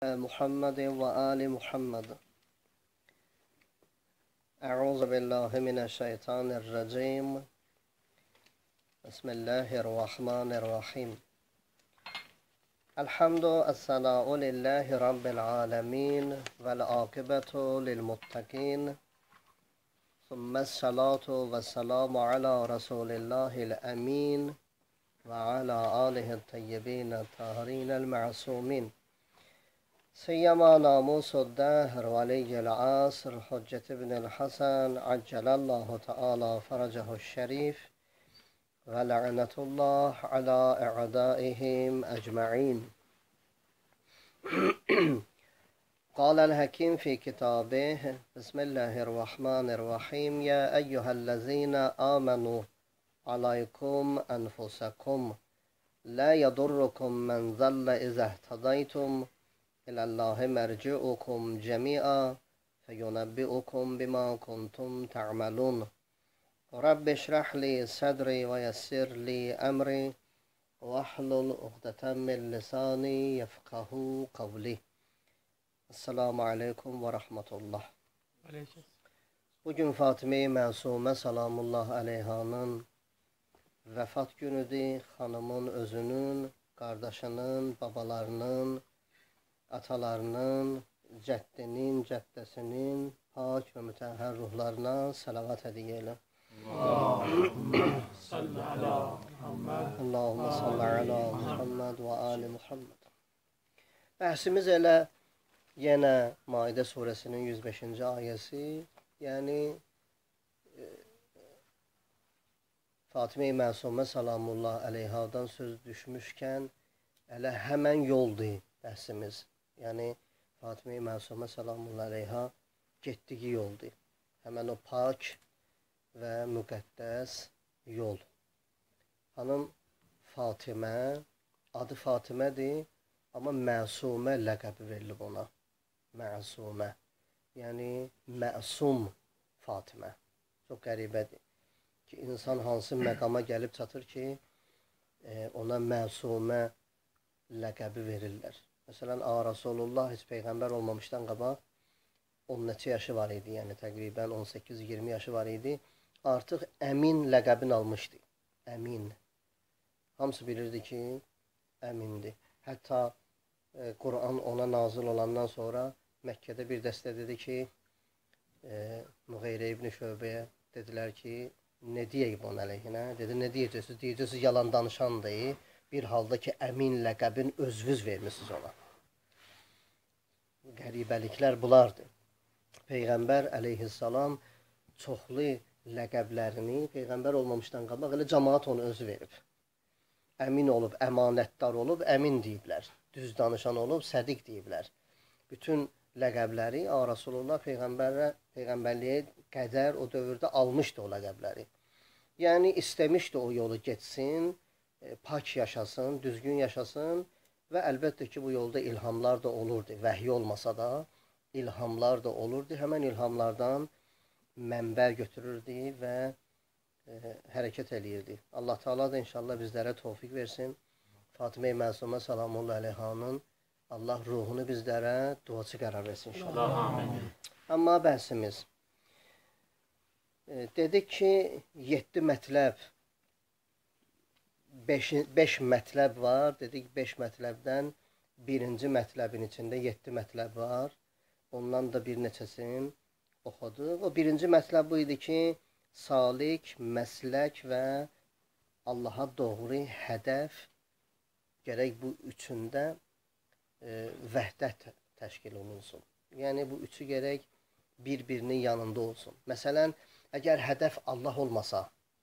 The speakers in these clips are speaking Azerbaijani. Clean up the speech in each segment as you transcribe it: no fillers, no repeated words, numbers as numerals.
محمد وآل محمد. أعوذ بالله من الشيطان الرجيم. بسم الله الرحمن الرحيم. الحمد الثناء لله رب العالمين والعاقبة للمتقين، ثم الصلاة والسلام على رسول الله الأمين وعلى آله الطيبين الطاهرين المعصومين، سيما ناموس الدهر ولي العصر حجة ابن الحسن عجل الله تعالى فرجه الشريف، ولعنة الله على أعدائهم أجمعين. قال الحكيم في كتابه: بسم الله الرحمن الرحيم. يا أيها الذين آمنوا عليكم أنفسكم لا يضركم من ضل إذا اهتديتم إلى الله مرجعكم جميعا فينبئكم بما كنتم تعملون. رب اشرح لي صدري ويسر لي أمري واحلل عقدة من لساني يفقه قولي. Esselamu Aleyküm ve Rahmetullah. Bugün Fatime-i Məsume Salamullah Aleyhanın vəfat günüdür. Xanımın özünün, qardaşının, babalarının, atalarının, cəddinin, cəddəsinin pak və mütəhhər ruhlarına salavat hədiyyə elə. Allahümme salli ala Muhammed və ali Muhammed. Bəhsimiz elə yenə Maidə surəsinin 105-ci ayəsi, yəni Fatime-i Məsumə Salamullah Aleyhadan söz düşmüşkən elə həmən yoldur bəhsimiz. Yəni Fatime-i Məsumə Salamullah Aleyha getdiyi yoldur. Həmən o pak və müqəddəs yol. Xanım Fatimə, adı Fatimədir, amma Məsumə ləqəbi verilib ona. Məsumə, yəni məsum Fatimə. Çox qəribədir ki, insan hansı məqama gəlib çatır ki, ona Məsumə ləqəbi verirlər. Məsələn, Rasulullah heç Peyğəmbər olmamışdan qabaq 10 neçə yaşı var idi, yəni təqribən 18-20 yaşı var idi. Artıq Əmin ləqəbini almışdı. Əmin. Hamısı bilirdi ki, Əmindir. Hətta Quran ona nazil olandan sonra Məkkədə bir dəstə dedi ki, Müğeyrə ibn Şöbəyə dedilər ki, nə deyək bunun əleyhinə? Dedi, nə deyəcəksiniz? Deyəcəksiniz, yalan danışandır. Bir halda ki, Əmin ləqəbin özünüz vermişsiniz ona. Qəribəliklər bulardır. Peyğəmbər əleyhissalam çoxlu ləqəblərini Peyğəmbər olmamışdan qabaq elə cəmaat onu özü verib. Əmin olub, əmanətdar olub, əmin deyiblər. Düz danışan olub, sədiq deyiblər. Bütün ləqəbləri Rasulullah Peyğəmbərliyə qədər o dövrdə almışdı o ləqəbləri. Yəni, istəmişdi o yolu getsin, pak yaşasın, düzgün yaşasın və əlbəttə ki, bu yolda ilhamlar da olurdu. Vəhiy olmasa da ilhamlar da olurdu. Həmən ilhamlardan mənbə götürürdü və hərəkət eləyirdi. Allah Teala da inşallah bizlərə tövfiq versin. Fatime-i Məsumə Salamullah Aleyhanın Allah ruhunu bizlərə duaçı qərar versin inşallah. Amma bəhsimiz dedik ki, 7 mətləb, 5 mətləb var. Dedik 5 mətləbdən birinci mətləbin içində 7 mətləb var. Ondan da bir neçəsini oxuduq. O birinci mətləb bu idi ki, salik, məslək və Allaha doğru hədəf gərək bu üçündə vəhdət təşkil olunsun. Yəni, bu üçü gərək bir-birinin yanında olsun. Məsələn, əgər hədəf Allah olmasa,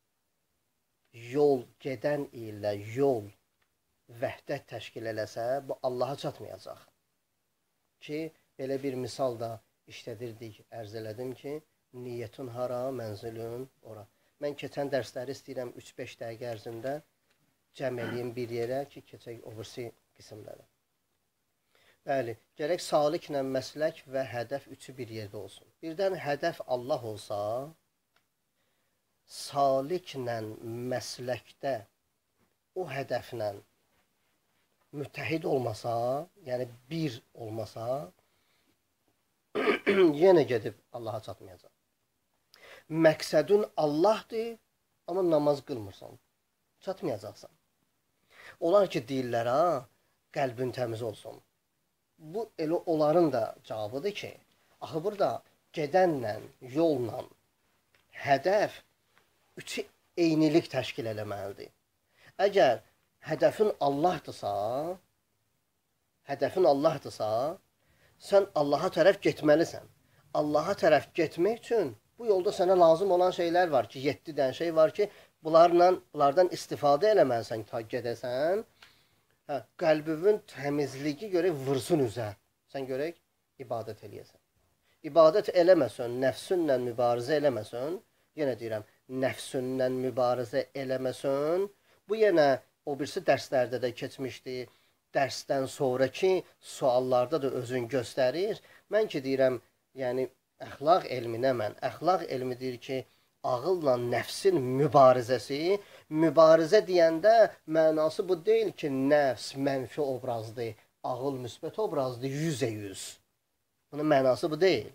yol gedən ilə yol vəhdət təşkil eləsə, bu Allaha çatmayacaq. Ki, belə bir misal da işlədirdik, ərz elədim ki, niyyətun hara, mənzilün ora. Mən keçən dərsləri istəyirəm 3-5 dəqiqə ərzində cəm eləyim bir yerə ki, keçək o birisi qismlərə. Bəli, gərək saliklə məslək və hədəf üçü bir yerdə olsun. Birdən hədəf Allah olsa, saliklə məsləkdə o hədəflə müttəhid olmasa, yəni bir olmasa, olmasa, yenə gedib Allaha çatmayacaq. Məqsədin Allahdır, amma namaz qılmırsan, çatmayacaqsan. Onlar ki, deyirlər, ha, qəlbin təmiz olsun. Bu, elə onların da cavabıdır ki, axı burada gedənlə, yolla, hədəf üçü eynilik təşkil eləməlidir. Əgər hədəfin Allahdırsa, sən Allaha tərəf getməlisən. Allaha tərəf getmək üçün bu yolda sənə lazım olan şeylər var ki, 7 dənə şey var ki, bunlardan istifadə eləməlisən ki, gedəsən. Qəlbinin təmizliyi görək vursun üzə. Sən görək, ibadət eləyəsən. İbadət eləməsən, nəfsünlə mübarizə eləməsən, yenə deyirəm, nəfsünlə mübarizə eləməsən, bu yenə o birisi dərslərdə də keçmişdi, dərsdən sonraki suallarda da özün göstərir. Mən ki deyirəm, yəni əxlaq elminə əxlaq elmi deyir ki, ağılla nəfsin mübarizəsi, mübarizə deyəndə mənası bu deyil ki, nəfs mənfi obrazdır, ağıl müsbət obrazdır, 100%. Bunun mənası bu deyil.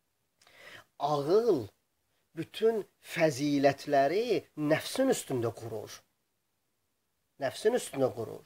Ağıl bütün fəzilətləri nəfsin üstündə qurur. Nəfsin üstündə qurur.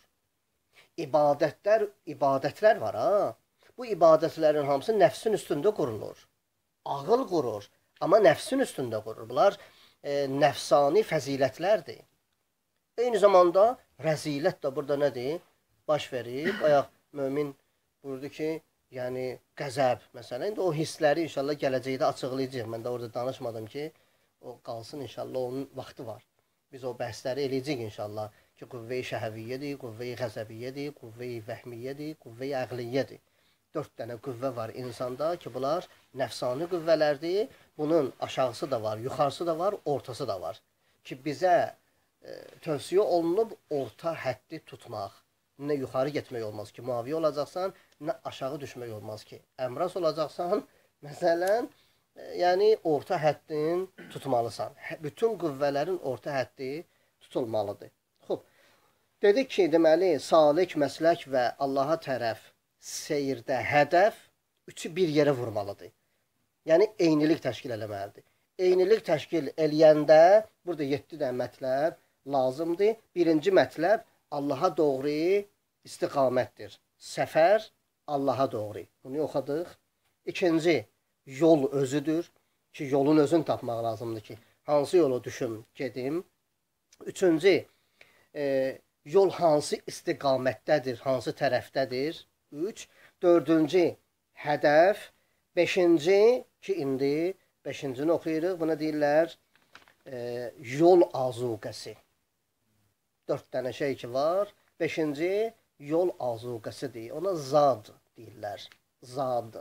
İbadətlər var, ha. Bu ibadətlərin hamısı nəfsin üstündə qurulur. Ağıl qurur, amma nəfsin üstündə qurur. Bunlar nəfsani fəzilətlərdir. Eyni zamanda rəzilət də burada nədir? Baş verib, ayaq mömin buyurdu ki, yəni qəzəb, məsələn, indi o hissləri inşallah gələcəkdə açıqlayacaq. Mən də orada danışmadım ki, o qalsın inşallah, onun vaxtı var. Biz o bəhsləri eləyəcək inşallah ki, qüvvə-i şəhəviyyədir, qüvvə-i qəzəbiyyədir, qüvvə-i vəhmiyyədir, qüvvə-i əqliyyədir. 4 dənə qüvvə var insanda ki, bunlar nəfsani qüvvələrdir. Bunun aşağısı da var, yuxarısı da var, ortası da var. Ki, bizə tövsiyə olunub orta həddi tutmaq. Nə yuxarı getmək olmaz ki, müaviyə olacaqsan, nə aşağı düşmək olmaz ki. Əmras olacaqsan, məsələn, yəni orta həddin tutmalısan. Bütün qüvvələrin orta həddi tutulmalıdır. Xub, dedik ki, deməli, salik, məslək və Allaha tərəf seyirdə hədəf üçü bir yerə vurmalıdır. Yəni, eynilik təşkil eləməlidir. Eynilik təşkil eləyəndə, burada 7 dənə mətləb lazımdır. Birinci mətləb, Allaha doğru istiqamətdir. Səfər Allaha doğru. Bunu oxudıq. İkinci, yol özüdür. Ki, yolun özünü tapmaq lazımdır ki, hansı yolu düşüm, gedim. Üçüncü, yol hansı istiqamətdədir, hansı tərəfdədir. 3. Dördüncü, hədəf. Beşinci, ki, indi beşincini oxuyuruq. Buna deyirlər, yol azuqəsi. 4 dənə şey ki var. Beşinci, yol azuqəsidir. Ona zad deyirlər. Zad.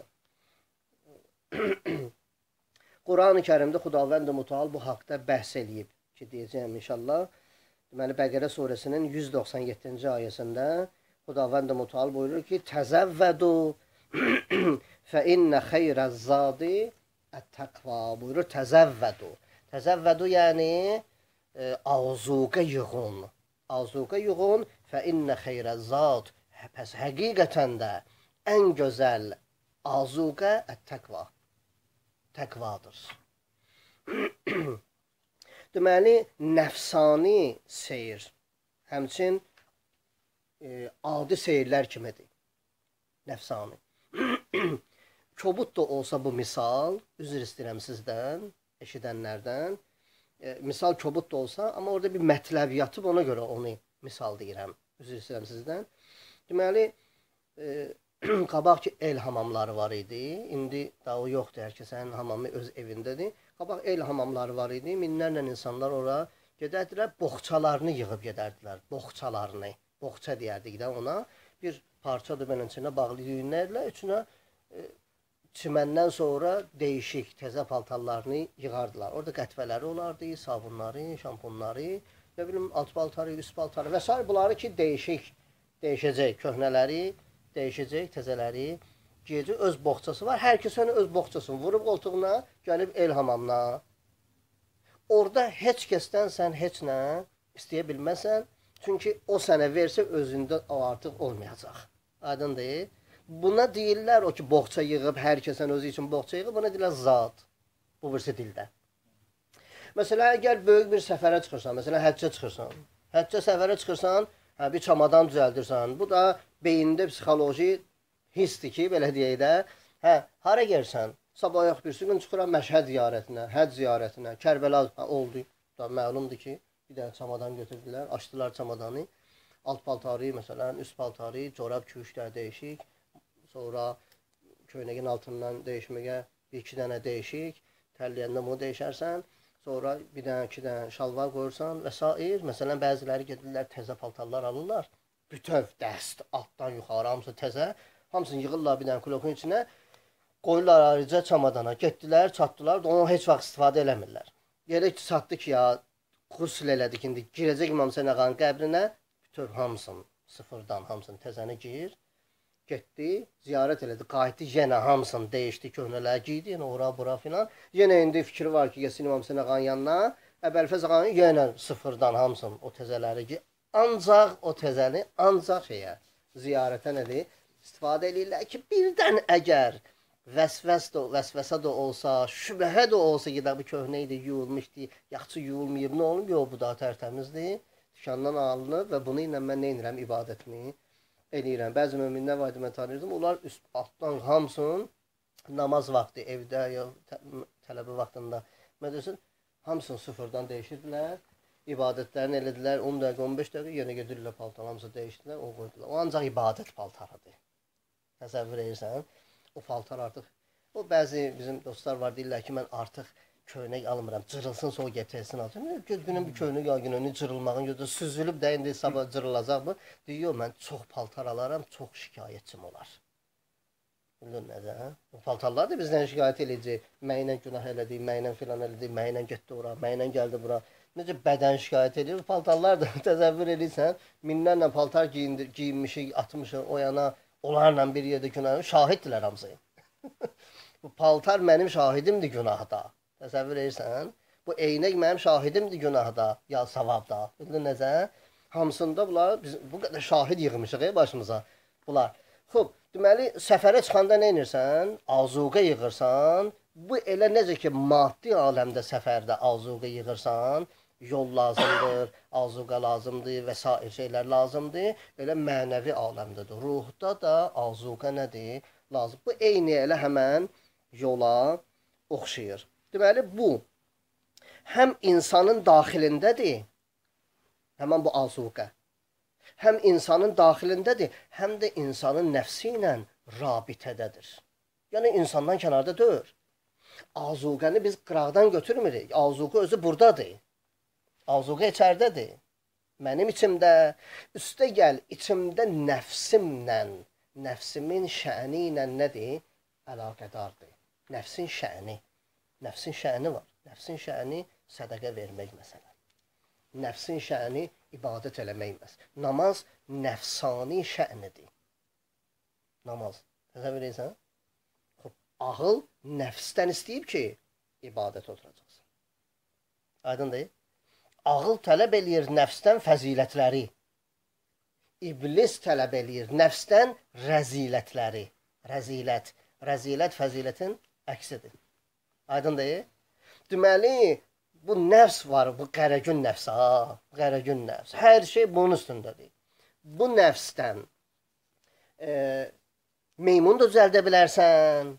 Quran-ı Kərimdə Xudavənd-i Mütəal bu haqda bəhs eləyib ki, deyəcəyəm inşallah. Deməli, Bəqərə surəsinin 197-ci ayəsində Xudavənd-i Mütəal buyurur ki, təzəvvədu fə innə xeyrəz-zadi ət-təqva buyurur. Təzəvvədu. Təzəvvədu yəni azuqə yığın. Azuqə yığın fə innə xeyrəz-zad. Pəs həqiqətən də ən gözəl azuqə ət-təqva. Təqvadır. Deməli, nəfsani seyir həmçin adi seyirlər kimidir. Nəfsani. Kobud da olsa bu misal, üzr istəyirəm sizdən, eşidənlərdən. Misal kobud da olsa, amma orada bir mətləb yatıb, ona görə onu misal deyirəm. Üzr istəyirəm sizdən. Deməli, qabaq ki, el hamamları var idi. İndi daha o yoxdur, hər kəsənin hamamı öz evindədir. Qabaq el hamamları var idi. Minlərlə insanlar ora gedərdilər, boğçalarını yığıb gedərdilər. Boğçalarını. Boğça deyərdik də ona. Bir parçadır belə içinə bağlı düyünlərlə, içinə çiməndən sonra değişik təzə paltarlarını yığardılar. Orada qətvələri olardı, sabunları, şampunları, nə bilim, alt paltarı, üst paltarı və s. Bunları ki, dəyişəcək, köhnələri dəyişəcək, təzələri giyəcək, öz boğçası var. Hər kəs öz boğçasını vurub qoltuğuna, gəlib el hamamına. Orada heç kəsdən sən heç nə istəyə bilməsən, çünki o sənə versə özündə o artıq olmayacaq. Aydın deyil. Buna deyirlər, o ki, boğça yığıb, hər kəsən özü üçün boğça yığıb, buna deyirlər zat. Bu birisi dildə. Məsələn, əgər böyük bir səfərə çıxırsan, məsələn, həccə çıxırsan, həccə səfərə çıxırsan, bir çamadan düzəldirsən, bu da beyində psixoloji hissdir ki, belə deyək də, hara gəlsən, sabah yox birisi gün çıxıram Məşhəd ziyarətinə, həcc ziyarətinə, Kərbəla oldu, da məlumdur ki, bir dənə çamadan götürdülər, açdılar çamadanı, alt paltarı, məsələn, üst paltarı, corab küşlər dəyişik, sonra köynəyin altından dəyişməyə bir-iki dənə dəyişik, tərləyəndə bunu dəyişərsən, sonra bir dənə, iki dənə şalvar qoyursan və s. Məsələn, bəziləri gedirlər, təzə paltarlar alırlar, bütöv dəst, altdan yuxarı, hamısı təzə, hamısını yığırlar bir dənə kulokun içinə, qoyurlar ayrıca çamadana, getdilər, çatdılar, onu heç vaxt istifadə eləmirlər. Yerə çatdı ki, ya, qusl elədik, indi girəcək İmam Hüseyn ağanın qəbrinə, bütöv hamısını, sıfırdan hamısını təzəni giyir, getdi, ziyarət elədi, qayıtdı, yenə hamısını dəyişdi, köhnələr giydi, yenə ora, bura filan. Yenə indi fikri var ki, gəlsin İmam Hüseyn ağanın yanına, Əbəlfəz ağanın yenə sıfırdan hamısını, o təzələri giyir. Ancaq o təzəni, ancaq ziyarətə nədir? İstifadə edirlər ki, birdən əgər vəsvəsə də olsa, şübhə də olsa ki, bu köhnə idi, yuyulmuşdu, yaxşı yuyulmayıb, nə olub? Yox, bu da tərtəmizdir, dükandan alınıb və bunu ilə mən nə edirəm? İbadətini eləyirəm. Bəzi möminlər var idi, mən tanıyırdım. Onlar üst altdan hamısının namaz vaxtı, evdə ya tələbə vaxtında mədrəsən, hamısını sıfırdan dəyişirdilər. İbadətlərini elədilər. 10 dəqiqə, 15 dəqiqə yenə gedirlər paltar, hamısı dəyişdilər, o qoydular. O ancaq ibadət paltarıdır. Təsəvvür edirsən, o paltar artıq, o bəzi bizim dostlar var, deyirlər ki, mən artıq köynək almıram, cırılsın, sonra getirsin alacaq. Günün bir köynək algın, önü cırılmağın gözü süzülüb də indi sabah cırılacaq mı? Deyir, mən çox paltar alaram, çox şikayətçim olar. Bilin nədir, hə? O paltarlar da bizdən şikayət edəcək. Mənlə günah elədik, mənlə filan elədik, mənlə getdi ora, mənlə gəldi bura. Necə bədən şikayət edir? Paltarlar da təsəvvür edirsən, minlərlə paltar giyinmişik, atmışıq o yana, onlarla bir yerdə günah, şahiddirlər hamısı. Bu paltar mənim şahidimdir günahda. Təsəvvür edirsən, bu eynək mənim şahidimdir günahda, ya savabda. Bildin necə? Hamısında bunlar, biz bu qədər şahid yığmışıq başımıza. Bunlar. Xub, deməli, səfərə çıxanda nə edirsən? Azuqə yığırsan. Bu elə necə ki, maddi aləmdə səfərdə azuqə yığırsan, yol lazımdır, azuqə lazımdır və s. şeylər lazımdır. Elə mənəvi aləmdədir. Ruhda da azuqə nədir? Lazım. Bu eyni elə həmən yola oxşayır. Deməli, bu həm insanın daxilindədir, həmən bu azuqə, həm insanın daxilindədir, həm də insanın nəfsi ilə rabitədədir. Yəni, insandan kənarda deyil. Azuqəni biz qıraqdan götürmürük, azuqə özü buradadır. Azuqə içərdədir. Mənim içimdə, üstə gəl, içimdə nəfsimlə, nəfsimin şəni ilə nədir? Əlaqədardır. Nəfsin şəni. Nəfsin şəni var. Nəfsin şəni sədəqə vermək məsələn. Nəfsin şəni ibadət eləmək məsələn. Namaz nəfsani şənidir. Namaz. Təsəvvür edirsən? Ağıl nəfsdən istəyib ki, ibadət oturacaqsın. Aydın deyil? Ağıl tələb eləyir nəfsdən fəzilətləri. İblis tələb eləyir nəfsdən rəzilətləri. Rəzilət. Rəzilət fəzilətin əksidir. Aydın deyil? Deməli, bu nəfs var, bu qərəgün nəfs, qərəgün nəfs. Hər şey bunun üstündədir. Bu nəfsdən meymun da düzəldə bilərsən,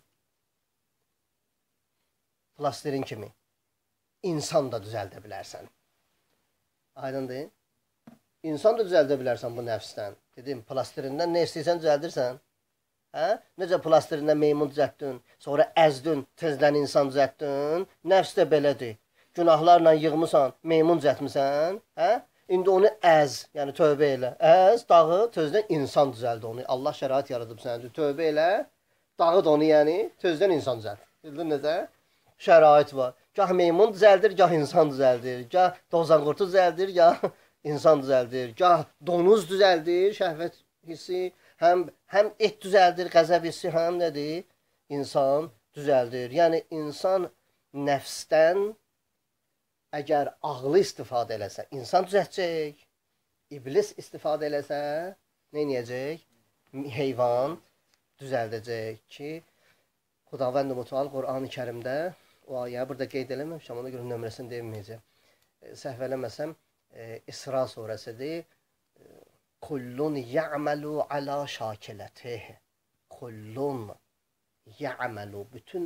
plastirin kimi. İnsan da düzəldə bilərsən. Aydın deyil? İnsan da düzəldə bilərsən bu nəfsdən. Dedim, plastirindən nə istəyirsən düzəldirsən. Hə? Necə plastirindən meymun düzəltdin, sonra əzdin, tezdən insan düzəltdin. Nəfs də belədir. Günahlarla yığmısan, meymun düzəltmisən. Hə? İndi onu əz, yəni tövbə elə. Əz, dağı, tezdən insan düzəldi onu. Allah şərait yaradıb sənə. Tövbə elə, dağı da onu, yəni tezdən insan düzəldi. Bildin necə? Şərait var. Gah meymun düzəldir, gah insan düzəldir. Gah dozanqurtu düzəldir, gah insan düzəldir. Gah donuz düzəldir, şəhvət hissi. Həm et düzəldir, qəzəb hissi, həm nədir? İnsan düzəldir. Yəni, insan nəfsdən əgər ağlı istifadə eləsə, insan düzəltəcək. İblis istifadə eləsə, nə edəcək? Heyvan düzəldəcək ki, Xudavənd Mütəal Qur'an-ı Kərimdə o ayə burada qeyd eləməmişəm, ona görə nömrəsini deməyəcəm. Səhv eləməsəm İsra surəsidir. Kullun ya'malu ala şakilətih. Kullun ya'malu, bütün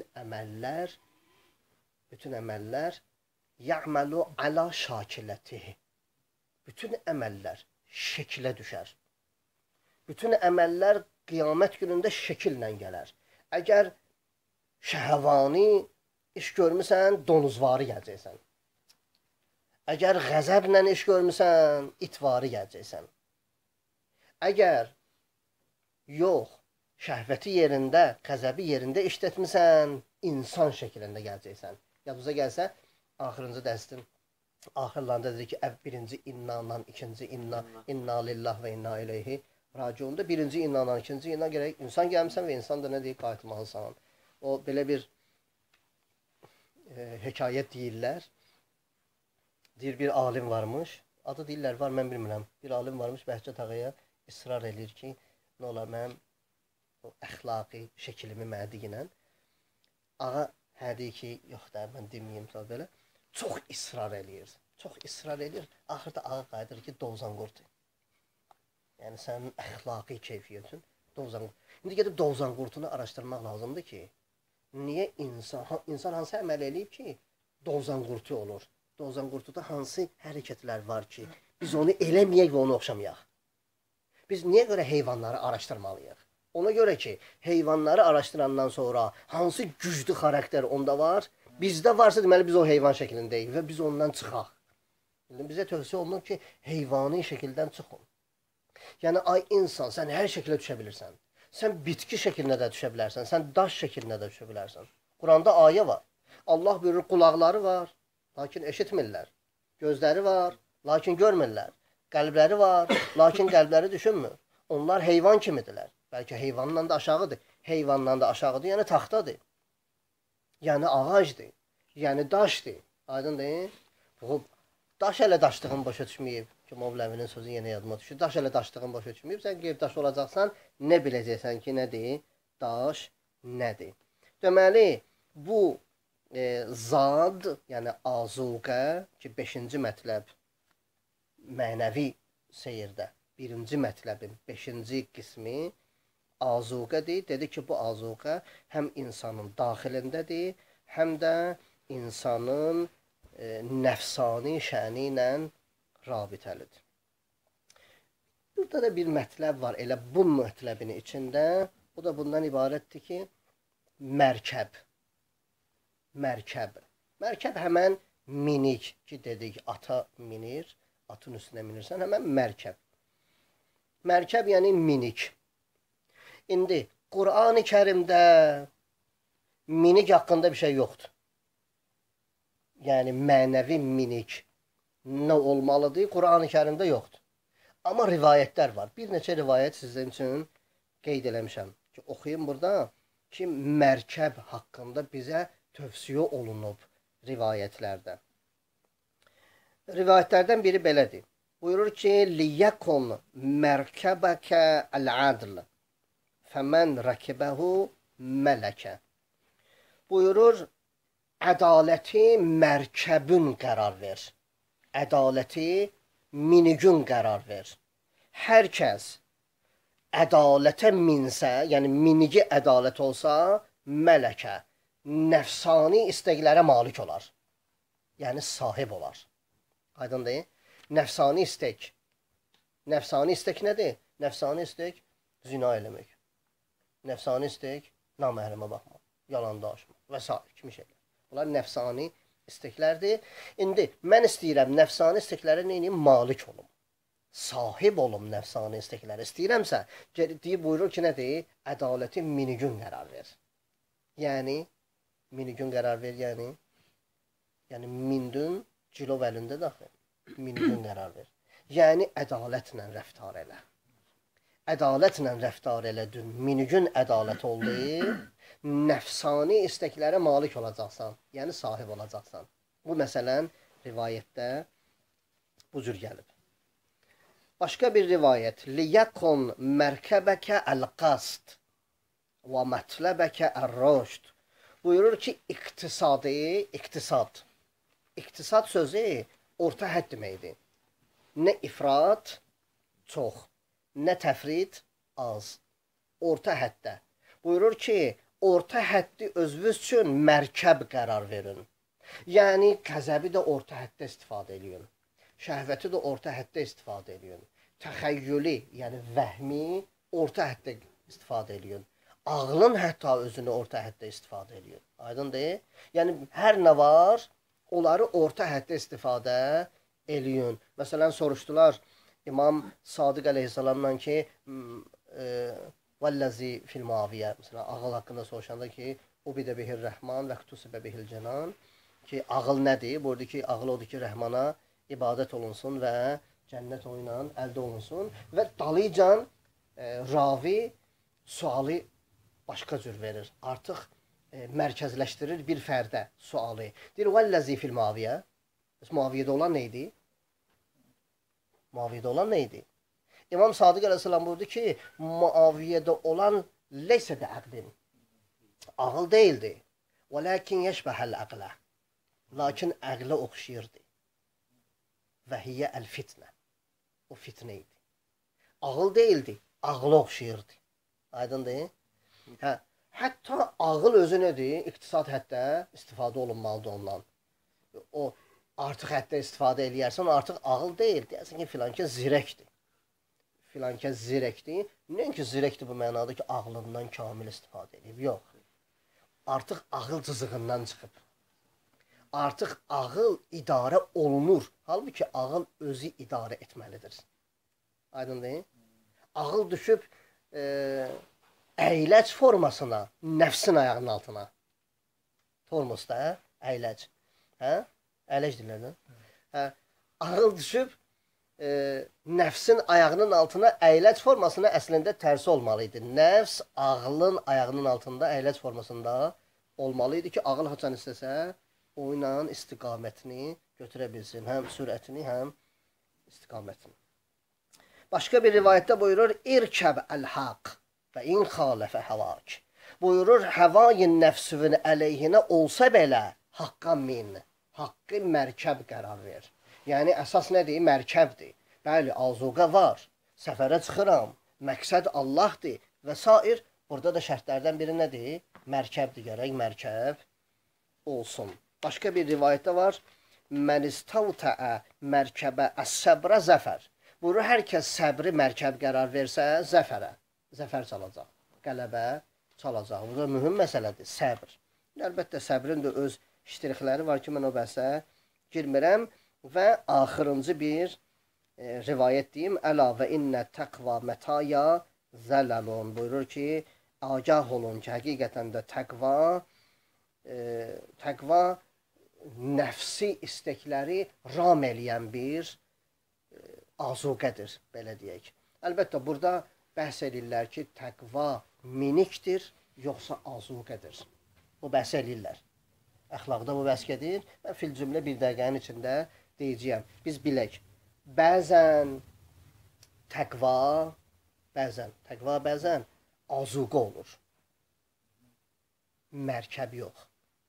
əməllər ya'malu ala şakilətih. Bütün əməllər şəklə düşər. Bütün əməllər qiyamət günündə şəkillə gələr. Əgər şəhvani iş görmüsən, donuzvarı gələcəksən. Əgər qəzəblə iş görmüsən, itvarı gələcəksən. Əgər yox, şəhvəti yerində, qəzəbi yerində işlətmisən, insan şəklində gələcəksən. Yadınıza gəlsə, axırıncı dərsdə axırlarında dedik ki, birinci innandan, ikinci inna lillah və inna ileyhi raciunda birinci innandan, ikinci inna gərək insan gəlmişsən və insan da nə deyib, qayıtmalısan. O, belə bir hekayət deyirlər. Deyir, bir alim varmış, adı deyirlər, var, mən bilmirəm. Bir alim varmış, Bəhçət ağaya israr edir ki, nə olar, mənim o əxlaqi şəkilimi mənə deyinən. Ağa hə deyir ki, yox da, mən deməyim, belə. Çox israr eləyir, Axırda ağa qayıdır ki, dovzan qurdu. Yəni, sənin əxlaqi keyfiyyətin dovzan qurdu. İndi gedib dovzan qurdunu araşdırmaq lazımdır ki, niyə insan hansı əməl eləyib ki, dovzan qurdu olur? Dovzan qurduda hansı hərəkətlər var ki, biz onu eləməyək və onu oxşamayaq? Biz niyə görə heyvanları araşdırmalıyıq? Ona görə ki, heyvanları araşdırandan sonra hansı güclü xarakter onda var? Bizdə varsa, deməli, biz o heyvan şəklindəyik və biz ondan çıxaq. Bizə tövsiyə olunur ki, heyvani şəkildən çıxın. Yəni, ay insan, sən hər şəkildə düşə bilirsən. Sən bitki şəklində də düşə bilərsən, sən daş şəklində də düşə bilərsən. Quranda ayə var. Allah buyurur, qulaqları var, lakin eşitmirlər. Gözləri var, lakin görmürlər. Qəlbləri var, lakin qəlbləri düşünmür. Onlar heyvan kimidirlər. Bəlkə heyvandan da aşağıdır. Heyvandan da aşağıdır, yəni taxtadır. Yəni ağacdır, yəni daşdır. Aydın deyil? Daş hələ daşdığın başa düşməyib. Ki, Mövləvinin sözü yenə yadıma düşür. Daş hələ daşdığın başa düşməyib. Sən qeyb daş olacaqsan, nə biləcəksən ki, nədir? Daş nədir? Deməli, bu zad, yəni azuqə, ki, 5-ci mətləb mənəvi seyirdə, 1-ci mətləbin 5-ci qismi azuqədir. Dedi ki, bu azuqə həm insanın daxilindədir, həm də insanın nəfsani şəni ilə rabitəlidir. Burada da bir mətləb var, elə bu mətləbin içində, o da bundan ibarətdir ki, mərkəb. Mərkəb həmən minik ki, dedik, ata minir, atın üstünə minirsən, həmən mərkəb. Mərkəb yəni minik. İndi, Qur'an-ı Kərimdə minik haqqında bir şey yoxdur. Yəni, mənəvi minik nə olmalıdır? Qur'an-ı Kərimdə yoxdur. Amma rivayətlər var. Bir neçə rivayət sizin üçün qeyd eləmişəm. Ki, oxuyun burada ki, mərkəb haqqında bizə tövsiyə olunub rivayətlərdə. Rivayətlərdən biri belədir. Buyurur ki, liyəkun mərkəbəkə əl-adl fəmən rəkibəhu mələkə. Buyurur, ədaləti mərkəbün qərar ver. Ədaləti minigün qərar ver. Hər kəs ədalətə minsə, yəni minigi ədalət olsa, mələkə, nəfsani istəklərə malik olar. Yəni sahib olar. Aydın deyil? Nəfsani istek. Nəfsani istek nədir? Nəfsani istek zina eləmək. Nəfsani istek naməhrəmə baxmaq, yalan danışmaq və s. kimi şeylər. Bunlar nəfsani isteklərdir. İndi mən istəyirəm nəfsani isteklərə neyini? Malik olum. Sahib olum nəfsani isteklərə. İstəyirəmsə, deyib buyurur ki, nədir? Ədaləti minigün qərar ver. Yəni, minigün qərar ver, yəni mindün cilov əlində daxil. Minigün qərar ver. Yəni, ədalətlə rəftar elə. Ədalətlə rəftar elədin, minigün ədalət oldu, nəfsani istəklərə malik olacaqsan, yəni sahib olacaqsan. Bu məsələn rivayətdə bu cür gəlib. Başqa bir rivayət, liyəkun mərkəbəkə əl-qast Və mətləbəkə ər-rüşd. Buyurur ki, iqtisad. İqtisad sözü orta hədd deməkdir. Nə ifrat, çox, nə təfrid, az. Orta həddə. Buyurur ki, orta həddi özünüz üçün mərkəb qərar verin. Yəni, qəzəbi də orta həddə istifadə edin. Şəhvəti də orta həddə istifadə edin. Təxəyyüli, yəni vəhmi orta həddə istifadə edin. Ağlın hətta özünü orta həddə istifadə edin. Aydın deyil? Yəni, hər nə var, onları orta həddə istifadə edin. Məsələn, soruşdular İmam Sadiq əleyhissalamdan ki, vəlləzi fil-maviyyə, məsələn, ağıl haqqında soruşanda ki, o bidə bihir rəhman və xütusibə bihil cənan, ki, ağıl nədir? Buyurdu ki, ağıl odur ki, rəhmana ibadət olunsun və cənnət o ilə əldə olunsun və dalıcan ravi sualı başqa cür verir. Artıq mərkəzləşdirir bir fərdə sualı. Deyir, vəlləzi fil-maviyyə. Maviyyədə olan neydi? Maviyyədə olan neydi? İmam Sadiq əleyhissalam buyurdu ki, Muaviyyədə olan leysə də əqlin. Ağıl deyildi. Və lakin yeşbəhəl əqlə. Lakin əqlə oxşayırdı. Və hiyyə əl-fitnə. O fitnə idi. Ağıl deyildi, ağla oxşayırdı. Aydın deyil? Hə, hətta ağıl özü nədir? İqtisad həddə istifadə olunmalıdır ondan. O artıq həddə istifadə eləyərsən, artıq ağıl deyil. Deyərsən ki, filankə zirəkdir. Filankə zirəkdir. Nəinki zirəkdir bu mənada ki, ağlından kamil istifadə edib. Yox. Artıq ağıl cızığından çıxıb. Artıq ağıl idarə olunur. Halbuki ağıl özü idarə etməlidir. Aydın deyil? Ağıl düşüb əyləc formasına, nəfsin ayağının altına. Tormos da, əyləc. Hə? Əyləc dillərdən. Hə? Ağıl düşüb nəfsin ayağının altına əyləc formasına əslində tərsi olmalıydı. Nəfs ağlın ayağının altında əyləc formasında olmalıydı ki, ağıl haçan istəsə o ilə istiqamətini götürə bilsin. Həm sürətini, həm istiqamətini. Başqa bir rivayətdə buyurur, İrkəb əl-haq və in xalifə həvak. Buyurur, həvayin nəfsüvün əleyhinə olsa belə haqqa min. Haqqı mərkəb qərar ver. Yəni, əsas nədir? Mərkəbdir. Bəli, azuqa var. Səfərə çıxıram. Məqsəd Allahdır və s. Burada da şərtlərdən biri nədir? Mərkəbdir. Gərək mərkəb olsun. Başqa bir rivayətdə var. Mən istavtəə mərkəbə əs-səbrə zəfər. Buyurur, hər kəs səbri mərkəb qərar versə, zəfər çalacaq, qələbə çalacaq. Bu da mühüm məsələdir, səbr. Əlbəttə, səbrin də öz iştirikləri var ki, mən o bəhsə girmirəm. Və axırıncı bir rivayət deyim, əla və innə təqva mətaya zələlun. Buyurur ki, agah olun ki, həqiqətən də təqva nəfsi istəkləri ram eləyən bir azuqədir, belə deyək. Əlbəttə, burada bəhs edirlər ki, təqva minikdir, yoxsa azuqədir. Bu bəhs edirlər. Əxlaqda bu bəhs edir və fil cümlə bir dəqiqənin içində deyəcəyəm. Biz bilək, bəzən təqva bəzən azuqə olur. Mərkəb yox.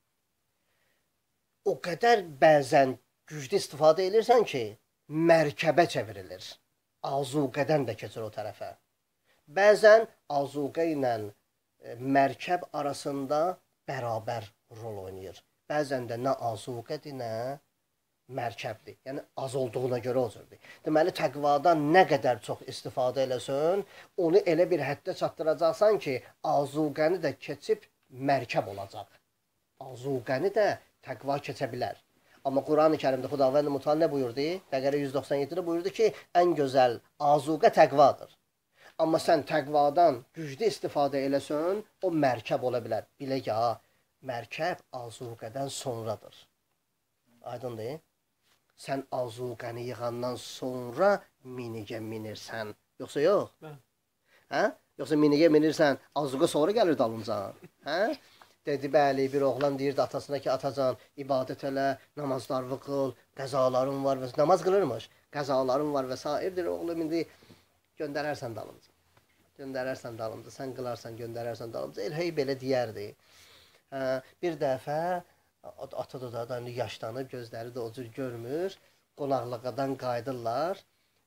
O qədər bəzən güclü istifadə edirsən ki, mərkəbə çevrilir. Azuqədən də keçir o tərəfə. Bəzən azuqə ilə mərkəb arasında bərabər rol oynayır. Bəzən də nə azuqədir, nə mərkəbdir. Yəni, az olduğuna görə olurdur. Deməli, təqvadan nə qədər çox istifadə eləsən, onu elə bir həddə çatdıracaqsan ki, azuqəni də keçib mərkəb olacaq. Azuqəni də təqva keçə bilər. Amma Quran-ı Kərimdə Xudavənd Mütəal nə buyurdu? Bəqərə 197-də buyurdu ki, ən gözəl azuqə təqvadır. Amma sən təqvadan güclü istifadə eləsən, o mərkəb ola bilər. Bilək ya, mərkəb azuqədən sonradır. Aydın deyil? Sən azuqəni yığandan sonra minigə minirsən. Yoxsa yox? Hə? Yoxsa minigə minirsən, azuqa sonra gəlir dalınca. Hə? Dedi, bəli, bir oğlan deyirdi atasına ki, atacan, ibadət elə, namazlarını qıl, qəzaların var və namaz qılırmış, qəzaların var və s. Deyir, oğlum, indi göndərərsən dalınca. göndərərsən dalımca, sən qılarsan, göndərərsən dalımca. Elə belə deyərdi. Bir dəfə ata da yaşlanıb, gözləri də o cür görmür. Qonaqlıqdan qayıdırlar.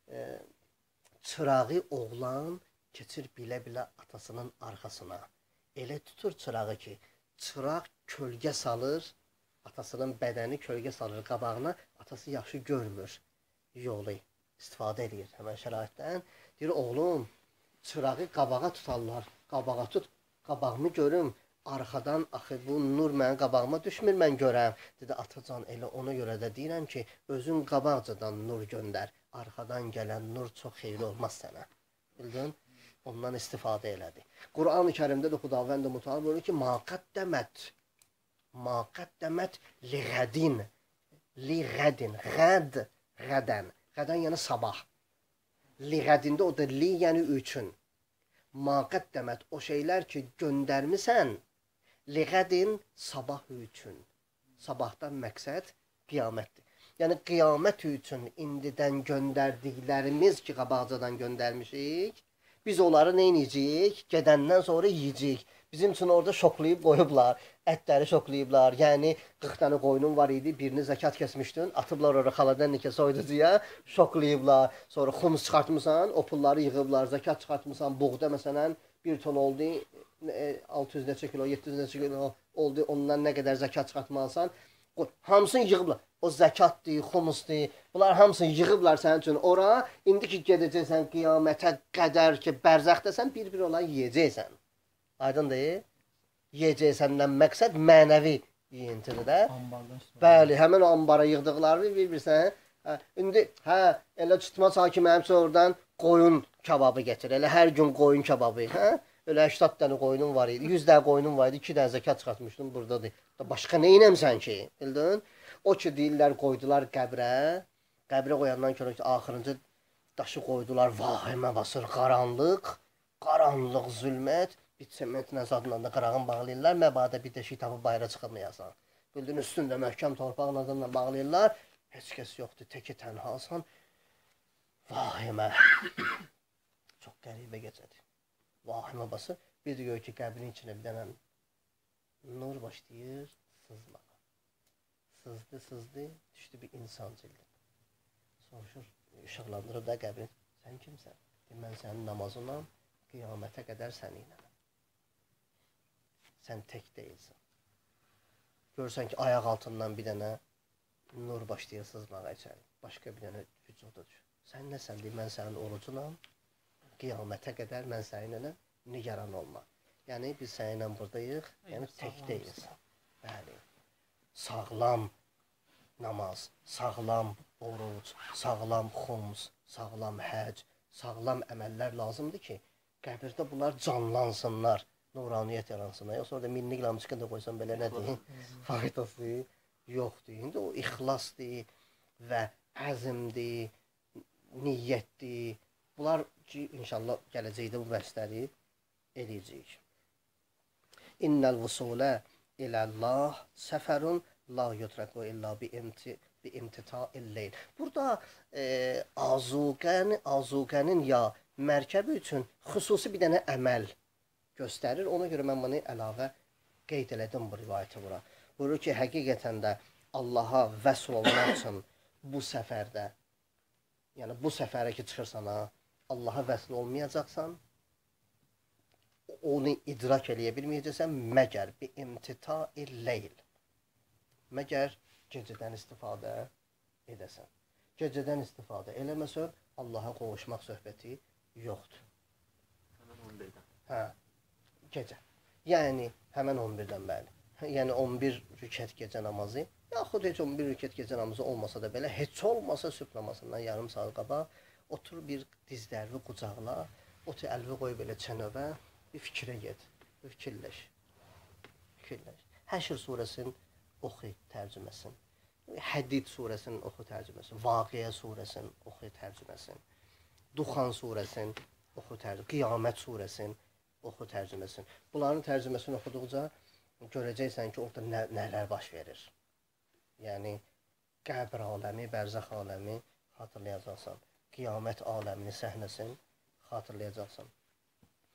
Çırağı oğlan keçir bilə-bilə atasının arxasına. Elə tutur çırağı ki, çıraq kölgə salır, atasının bədəni kölgə salır qabağına, atası yaxşı görmür. Yolu istifadə edir həmən şəraitdən. Deyir, oğlum, çırağı qabağa tutarlar, qabağa tut, qabağımı görüm. Arxadan, axı bu nur mənim qabağıma düşmür, mən görəm. Dedi, atacan, elə ona görə də deyirəm ki, özün qabaqcadan nur göndər. Arxadan gələn nur çox xeyirli olmaz sənə. Bildin? Ondan istifadə elədi. Quran-ı Kərimdə də Xudavənd Mütəal buyurur ki, Ma qəddəmət liğədin. Liğədin. Qədən. Qədən yəni sabah. Liğədində o da li yəni üçün. Ma qəddəmət o şeylər ki, göndərmisən, liğədin sabah üçün. Sabahdan məqsəd qiyamətdir. Yəni, qiyamət üçün indidən göndərdiklərimiz ki, qabaqcadan göndərmişik, biz onları nə edəcəyik? Gedəndən sonra yiyəcəyik. Bizim üçün orada şoklayıb qoyublar, ətləri şoklayıblar. Yəni, 40 dənə qoyunun var idi, birini zəkat kəsmişdin, atıblar orada xaladan nikə soyuducuya, şoklayıblar. Sonra xums çıxartmışsan, o pulları yığıblar, zəkat çıxartmışsan, buğda məsələn, 1 ton oldu, 600 neçə kilo, 700 neçə kilo oldu, ondan nə qədər zəkat çıxartmalısan, hamısını yığıblar. O zəkatdır, xumusdur, bunlar hamısını yığıblar sənin üçün ora. İndi ki, gedəcəksən qiyamətə qədər ki, bərzəxdəsən, bir-bir olan yiyəcəksən. Aydın deyil? Yiyəcəksəndən məqsəd mənəvi yiyintidir də. Bəli, həmin ambara yığdıqlarını bir-birsən. İndi, elə tutma çal ki, mənim üçün oradan qoyun kababı gətir. Elə hər gün qoyun kababı. Elə 80 dənə qoyunun var idi, 100 dənə qoyunun var idi, 2 dənə zəkat çıxartmışdım, buradadır. Başqa nə inəmsən ki, bildin? O ki, deyirlər, qoydular qəbrə. Qəbrə qoyandan sonra ki, axırıncı daşı qoydular, vahimə basır, qaranlıq, zülmət. Bir sementlə zadla da qırağın bağlayırlar, məbadə bir deşik tapıb bayra çıxılmayasan. Bildin, üstündə möhkəm torpağın adından bağlayırlar, heç kəs yoxdur, təki tənhasan. Vahimə. Çox qəribə gecədir. Vahimə basır. Bir də gör ki, qəbrin içində bir dənə nur başlayır sızmağa. Sızdı, düşdü bir insan cildi. Soruşur, işıqlandırır da qəbrin. Sən kimsən? Mən sənin namazınam, qiyamətə qədər səninlə. Sən tək deyilsən. Görürsən ki, ayaq altından bir dənə nur başlayır sızmağa içəri. Başqa bir dənə vücuda düşür. Sən nəsən deyir, mən sənin orucunam, qiyamətə qədər mən səninlə nigaran olma. Yəni, biz səninlə buradayıq, yəni tək deyilsən. Bəli. Sağlam namaz, sağlam oruc, sağlam xums, sağlam həc, sağlam əməllər lazımdır ki, qəbirdə bunlar canlansınlar, nuraniyyət yaransınlar. Yoxsa orada minlik lamçıqı da qoysan belə nədir? Faydası yoxdur. İndi o ixlasdır və əzmdir, niyyətdir. Bunlar ki, inşallah gələcəkdə bu bəsləri eləyəcəyik. İnnəl vusulə iləllah səfərun la yudrəku illa bi imtita'il-leyl. Burada azuqənin ya mərkəbi üçün xüsusi bir dənə əməl göstərir. Ona görə mən bunu əlavə qeyd elədim bu rivayəti bura. Buyurur ki, həqiqətən də Allaha vəsl olmaq üçün bu səfərdə, yəni bu səfərə ki çıxırsan, Allaha vəsl olmayacaqsan, onu idrak eləyə bilməyəcəksən, məgər bi imtita'il-leyl. Məgər gecədən istifadə edəsən. Gecədən istifadə eləməsən, Allaha qovuşmaq söhbəti yoxdur. Həmən 11-dən. Hə, gecə. Yəni, həmən 11-dən bəli. Yəni, 11 rükət gecə namazı, yaxud heç 11 rükət gecə namazı olmasa da belə, heç olmasa sübh namazından yarım saat qabaq, otur bir dizlərini qucaqla, otur əlvi qoy belə çənövə, bir fikrə get, bir fikirləş. Həşr surəsinin oxu tərcüməsin. Hədid surəsinin oxu tərcüməsin. Vaqiə surəsinin oxu tərcüməsin. Duxan surəsinin oxu tərcüməsin. Qiyamət surəsinin oxu tərcüməsin. Bunların tərcüməsini oxuduqca görəcəksən ki, orada nələr baş verir. Yəni, qəbr aləmi, bərzəx aləmi xatırlayacaqsan. Qiyamət aləmini, səhnəsini xatırlayacaqsan.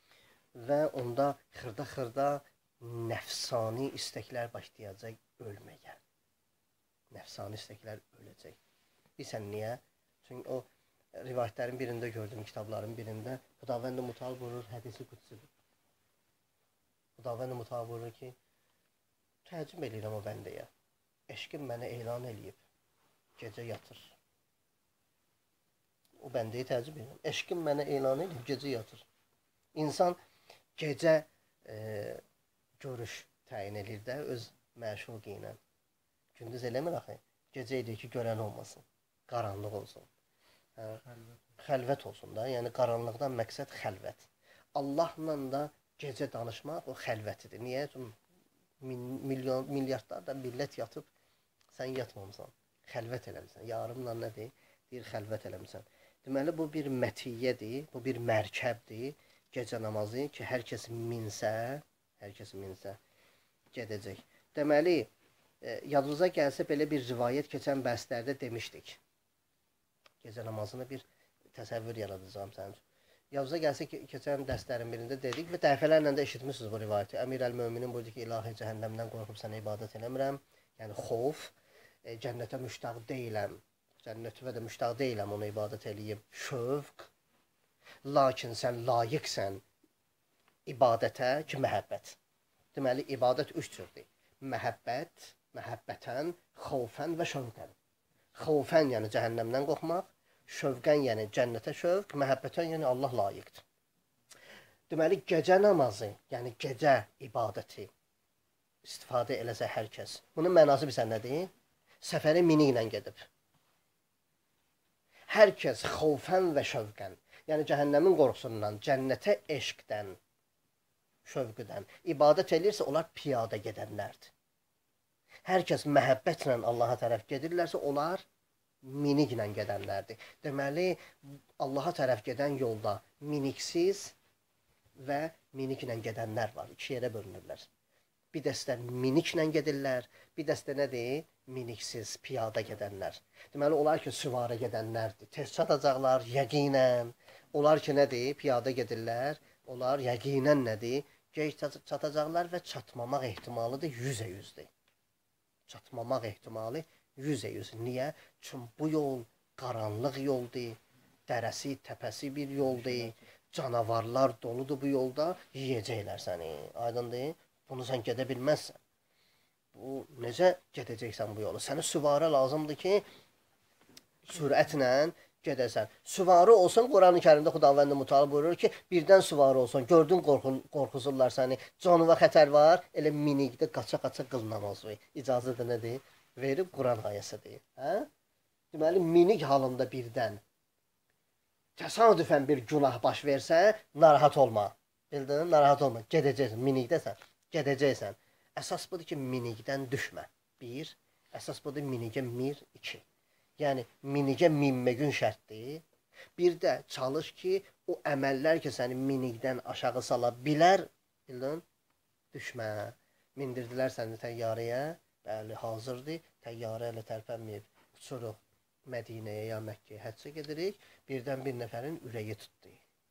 və onda xırda-xırda nəfsani istəklər başlayacaq ölməyə. Nəfsani istəklər öləcək. Bilirsən niyə? Çünki o rivayətlərin birində gördüm, kitabların birində Xudavənd Mütəal buyurur, hədisi qudsidir. Xudavənd Mütəal buyurur ki, təəccüb edirəm o bəndəyə. Eşqim mənə elan eləyib, gecə yatır. O bəndəyə təəccüb edirəm. Eşqim mənə elan eləyib, gecə yatır. İnsan gecə görüş təyin edir də öz məşuqi ilə. Gündüz eləmir axı. Gecə edir ki, görən olmasın. Qaranlıq olsun. Xəlvət olsun da. Yəni qaranlıqdan məqsəd xəlvət. Allahla da gecə danışmaq o xəlvətidir. Niyə? Çünki milyardlarla millət yatıb, sən yatmamısan. Xəlvət eləmirsən. Yarımla nədir? Deyir, xəlvət eləmirsən. Deməli, bu bir mətiyyədir, bu bir mərkəbdir. Gecə namazı ki, hər kəs minsə, gedəcək. Deməli, yadınıza gəlsə belə bir rivayət keçən bəhslərdə demişdik. Gecə namazını bir təsəvvür yaradacağım sənin üçün. Yadınıza gəlsə ki, keçən dərslərin birində dedik və dəfələrlə də eşitmişsiniz bu rivayəti. Əmir əl-Möminin buyurdu ki, ilahi cəhənnəmdən qorxub sənə ibadət eləmirəm. Yəni, xof, cənnətə müştaq deyiləm. Cənnətə də müştaq deyiləm, ona ibadət eləyib. Şövq. Lakin sən layiqsən ibadətə ki, məhəbbət. Deməli, ibadət üç cürdür. Məhəbbət, məhəbbətən, xovfən və şövqən. Xovfən, yəni cəhənnəmdən qorxmaq, şövqən, yəni cənnətə şövq, məhəbbətən, yəni Allah layiqdir. Deməli, gecə namazı, yəni gecə ibadəti istifadə eləsə hər kəs. Bunun mənası bilsən nədir? Səfəri mini ilə gedib. Hər kəs xovfən və şövqən, yəni cəhənnəmin qorxusundan, cənnətə eşqdən, şövqüdən ibadət eləyirsə, onlar piyada gedənlərdir. Hər kəs məhəbbətlə Allaha tərəf gedirlərsə, onlar miniklə gedənlərdir. Deməli, Allaha tərəf gedən yolda miniksiz və miniklə gedənlər var. İki yerə bölünürlər. Bir dəstə miniklə gedirlər, bir dəstə nədir? Miniksiz, piyada gedənlər. Deməli, onlar ki, süvarə gedənlərdir. Tez çatacaqlar, yəqinən. Onlar ki, nədir? Piyada gedirlər. Onlar yəqinən nədir? Gec çatacaqlar və çatmamaq ehtimalı da 100%-dir. Çatmamaq ehtimalı 100%. Niyə? Çünki bu yol qaranlıq yoldur, dərəsi, təpəsi bir yoldur, canavarlar doludur bu yolda, yiyəcəklər səni. Aydındır? Bunu sən gedə bilməzsən. Bu, necə gedəcəksən bu yolu? Sənə süvarə lazımdır ki, sürətlə gedəsən. Süvarı olsun, Quran-ı Kərimdə Xudavənd Mütəal buyurur ki, birdən süvarı olsun, gördün qorxuzurlar səni, canıva xətər var, elə minikdə qaça-qaça qıl namazı. İcazə də nədir? Verib Quran ayəsidir. Hə? Deməli, minik halında birdən təsadüfən bir günah baş versə, narahat olma. Bildin? Narahat olma. Gedəcəksən, minikdəsən, gedəcəksən. Əsas budur ki, minikdən düşmə. Bir, əsas budur minikə mir, iki. Yəni, minikə minməgün şərtdir. Bir də çalış ki, o əməllər ki, səni minikdən aşağı sala bilər, bildin? Düşmə. Mindirdilər səni təyyarəyə, bəli, hazırdır. Təyyarə ilə tərpənməyib, uçuruq Mədinəyə ya Məkkəyə həccə gedirik. Birdən bir nəfərin ürəyi tutdu.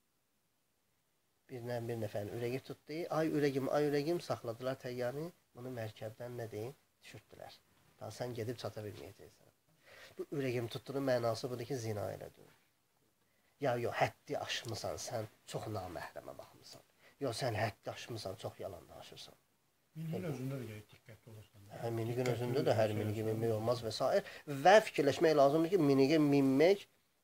Birdən bir nəfərin ürəyi tutdu. Ay ürəgim saxladılar təyyarəni. Bunu mərkəbdən nədir? Düşürtdülər. Daha sən gedib çata bilməyəcəksən. Bu ürəgim tutduğunun mənası budur ki, zina elədir. Ya yox, həddi aşmısan, sən çox naməhrəmə baxmısan. Yox, sən həddi aşmısan, çox yalan danışırsan. Minikin özündə də gələk diqqətli olursan. Hə, minikin özündə də hər miniki minmək olmaz və s. Və fikirləşmək lazımdır ki, miniki minmək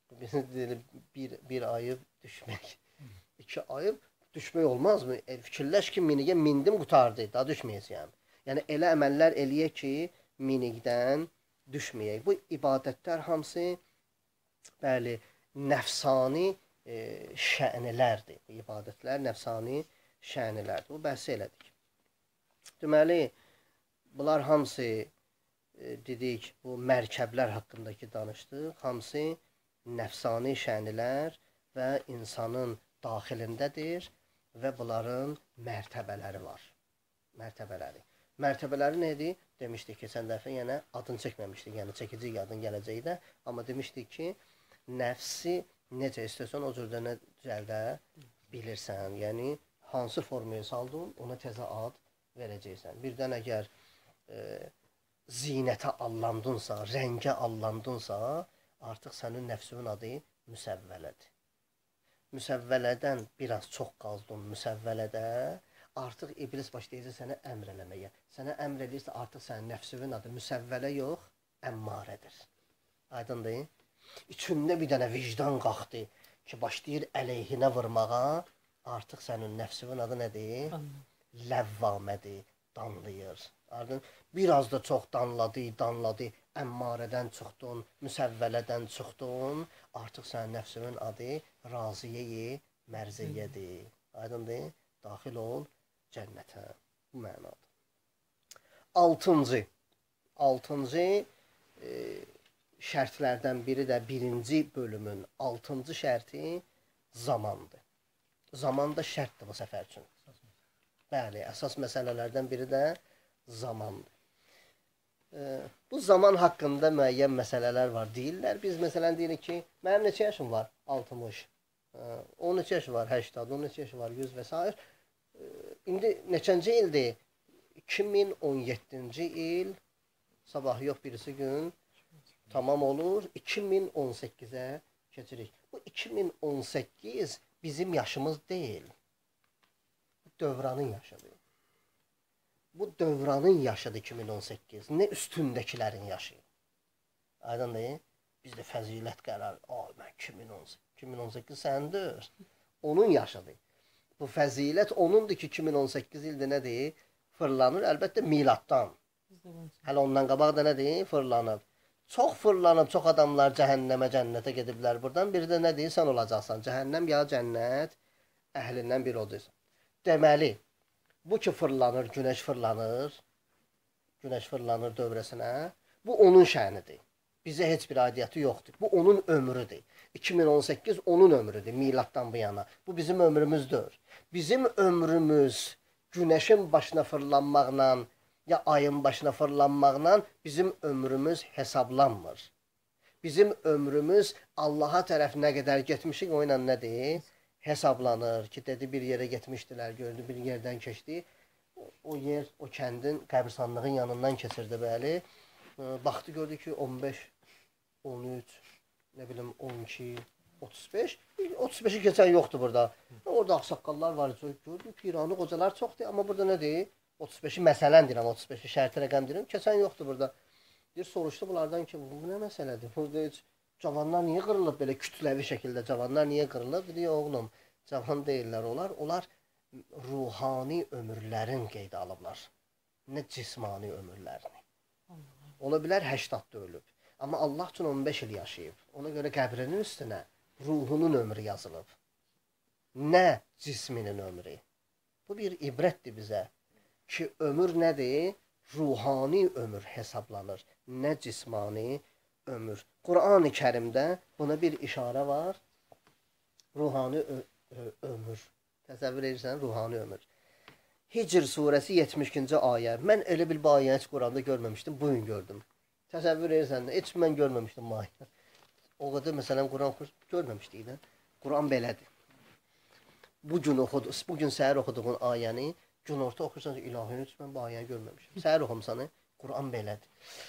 bir ayıb düşmək. 2 ayıb düşmək olmazmı? Fikirləş ki, minigə mindim, qutardı, daha düşməyəcəyəm. Yəni, elə əməllər eləyək ki, minikdən düşməyək. Bu ibadətlər hamısı, bəli, nəfsani şənilərdir. Bu ibadətlər nəfsani şənilərdir. Bu bəhs elədik. Deməli, bunlar hamısı, dedik, bu mərkəblər haqqındakı danışdıq. Hamısı nəfsani şənilər və insanın daxilindədir və bunların mərtəbələri var. Mərtəbələri. Mərtəbələri nədir? Demişdik keçən dəfə, yəni adını çəkməmişdik, yəni çəkəcək adın gələcəkdə. Amma demişdik ki, nəfsi necə istəsən o cürdə nə düzəldə bilirsən. Yəni, hansı formaya saldın, ona təzə ad verəcəksən. Birdən əgər zinətə allandınsa, rəngə allandınsa, artıq sənin nəfsinin adı müsəvvələdir. Müsəvvələdən biraz çox qaldın müsəvvələdə, artıq iblis başlayacaq sənə əmr eləməyə. Sənə əmr edirsə, artıq sənin nəfsinin adı müsəvvələ yox, əmmarədir. Aydındır? İçində bir dənə vicdan qalxdı ki, başlayır əleyhinə vurmağa, artıq sənin nəfsinin adı nədir? Ləvvamədir, danlayır. Aydın? Biraz da çox danladı, əmmarədən çıxdın, müsəvvələdən çıxdın, artıq sənin nəfsinin adı raziyyə-i mərziyyədir. Aydındır? Daxil ol cənnətə. Bu mənada. Altıncı şərtlərdən biri də birinci bölümün 6-cı şərti zamandır. Zaman da şərtdir bu səfər üçün. Bəli, əsas məsələlərdən biri də zamandır. Bu zaman haqqında müəyyən məsələlər var. Deyirlər, biz məsələn deyirik ki, mənim neçə yaşım var? 60. 13 yaşı var, 80, 13 yaşı var, 100 və s. İndi neçənci ildir? 2017-ci il, sabah yox birisi gün tamam olur, 2018-ə keçirik. Bu 2018 bizim yaşımız deyil. Bu dövranın yaşıdır. Bu dövranın yaşıdır 2018. Nə üstündəkilərin yaşı. Aydındır? Bizdə fəzilət qərar. Mən 2018 səndir. Onun yaşıdır. Bu fəzilət onundur ki, 2018 ildə nədir? Fırlanır. Əlbəttə miladdan. Hələ ondan qabaq da nədir? Fırlanır. Çox fırlanıb, çox adamlar cəhənnəmə, cənnətə gediblər buradan. Bir də nə deyir? Sən olacaqsan. Cəhənnəm ya cənnət əhlindən biri olacaqsan. Deməli, bu ki fırlanır, günəş fırlanır dövrəsinə. Bu onun şənidir. Bizə heç bir aidiyyəti yoxdur. Bu onun ömrüdür. 2018 onun ömrüdür, miladdan bu yana. Bu bizim ömrümüzdür. Bizim ömrümüz günəşin başına fırlanmaqla, ya ayın başına fırlanmaqla bizim ömrümüz hesablanmır. Bizim ömrümüz Allaha tərəf nə qədər getmişik, o ilə nədir? Hesablanır ki, dedi bir yerə getmişdilər, gördü bir yerdən keçdi. O yer, o kəndin qəbirstanlığın yanından keçirdi, bəli. Baxdı, gördü ki, 15, 13, nə bilim, 12, 35. 35-i keçən yoxdur burada. Orada ağsaqqallar var, gördü, piranı qocalar çoxdur, amma burada nədir? 35-i məsələn deyirəm, 35-i şərti rəqəm deyirəm, keçən yoxdur burada. Deyir, soruşdu bunlardan ki, bu nə məsələdir? Burada heç cavanlar niyə qırılıb belə kütləvi şəkildə? Cavanlar niyə qırılıb? Dedi, oğlum, cavan deyirlər onlar. Onlar ruhani ömürlərin qeydə alıblar. Nə cismani ömürlərini. Ola bilər 80-da ölüb. Amma Allah üçün 15 il yaşayıb. Ona görə qəbrinin üstünə ruhunun ömrü yazılıb. Nə cisminin ömrü. Bu bir ibrətdir bizə. Ki, ömür nədir? Ruhani ömür hesablanır. Nə cismani ömür. Qur'an-ı Kərimdə buna bir işarə var. Ruhani ömür. Təsəvvür edirsən, ruhani ömür. Hicr surəsi 72-ci ayə. Mən elə bir bu ayəni heç Quranda görməmişdim, bugün gördüm. Təsəvvür edirsən, heç mən görməmişdim bu ayəni. O qədər məsələn Quran görməmişdik də. Quran belədir. Bugün səhər oxuduğun ayəni günorta oxursan ki, ilahini heç mən bu ayəni görməmişim. Səhər oxumsanı, Quran belədir.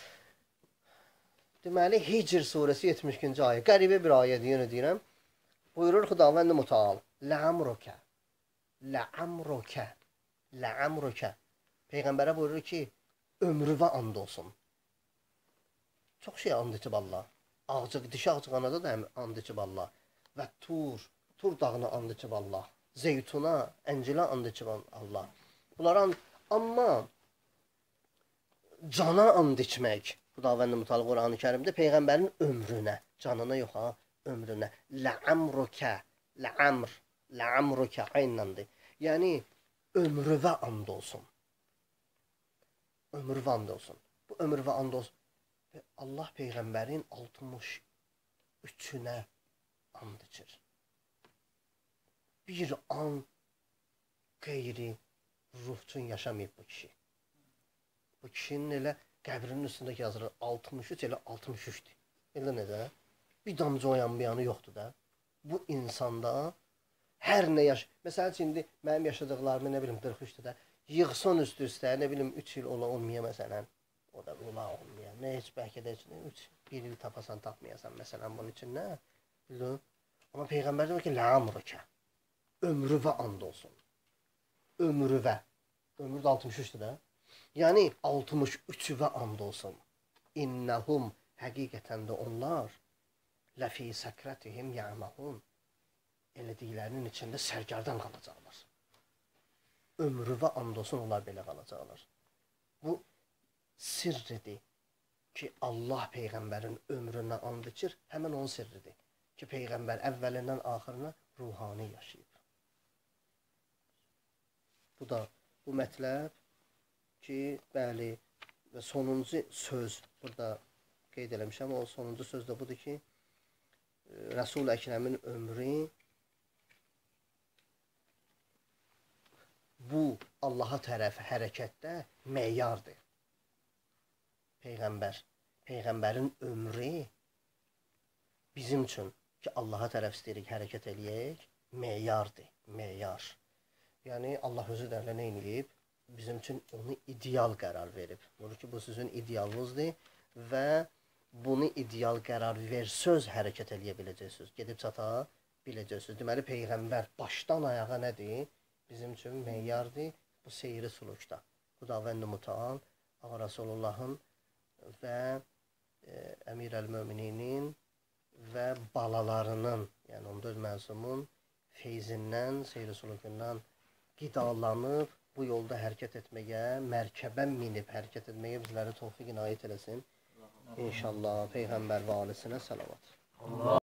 Deməli, Hicr surəsi 72-ci ayə. Qəribə bir ayədir, yenə deyirəm. Buyurur Xudavənd Mütəal. Lə'amrukə. Lə'amrukə. Lə'amrukə. Peyğəmbərə buyurur ki, ömrüvə and olsun. Çox şey and içib Allah. Dişi ağcıqanada da and içib Allah. Və Tur dağına and içib Allah. Zeytuna, əncilə and içib Allah. Bunlara and, amma cana and içmək, Xudavənd Mütəal Quran-ı Kərimdə Peyğəmbərin ömrünə, canına yox ha, ömrünə. Lə'amrukə, lə'amrukə aynandır. Yəni, ömrüvə and olsun. Ömrüvə and olsun. Bu ömrüvə and olsun. Və Allah Peyğəmbərin 63-ünə and içir. Bir an qeyri ruh üçün yaşamayıb bu kişi. Bu kişinin elə qəbrinin üstündəki yazılır 63, elə 63-dür. Elə necə? Bir damcı oyan bir yanı yoxdur da. Bu insanda Hər nə Məsələn, indi mənim yaşadıqlarımı, nə bilim, 43-də də yığsın üst-üstə, nə bilim, 3 il olmaya, məsələn, o da olmaya. Nə heç bəlkə də 1 il tapasan, tapmayasan, məsələn, bunun üçün nə? Bildin? Amma Peyğəmbər deyir ki, lə'amrükə, ömrüvə and olsun. Ömrüvə. Ömrü də 63-dür də. Yəni, 63-və and olsun. İnnəhum, həqiqətən də onlar, ləfi səkrətihim yə'məhun. Elədiklərinin içində sərgərdan qalacaqlar. Ömrüvə and olsun, onlar belə qalacaqlar. Bu sirridir ki, Allah Peyğəmbərin ömrünə and içir, həmən onun sirridir ki, Peyğəmbər əvvəlindən axırına ruhani yaşayıb. Bu da bu mətləb ki, bəli, və sonuncu söz, burada qeyd eləmişəm, o sonuncu söz də budur ki, Rəsul-i Əkrəmin ömrü bu Allaha tərəf hərəkətdə meyardır. Peyğəmbərin ömrü bizim üçün ki, Allaha tərəf istəyirik hərəkət eləyək, meyardır, meyar. Yəni, Allah özü də nə eləyib? Bizim üçün onu ideal qərar verib. Bunu ki, bu sizin idealınızdır və bunu ideal qərar versöz hərəkət eləyə biləcəksiniz. Gedib çata biləcəksiniz. Deməli, Peyğəmbər başdan ayağa nədir? Bizim üçün meyardır bu seyri sulukda. Bu davənd-i mutal, Ağa Rasulullahın və Əmir əl-Mömininin və balalarının, yəni 14 məsumun feyzindən, seyri sulukundan qidalanıb bu yolda hərəkət etməyə, mərkəbə minib hərəkət etməyə bizləri tövfiq inayət eləsin. İnşallah Peyğəmbər və alisinə salavat.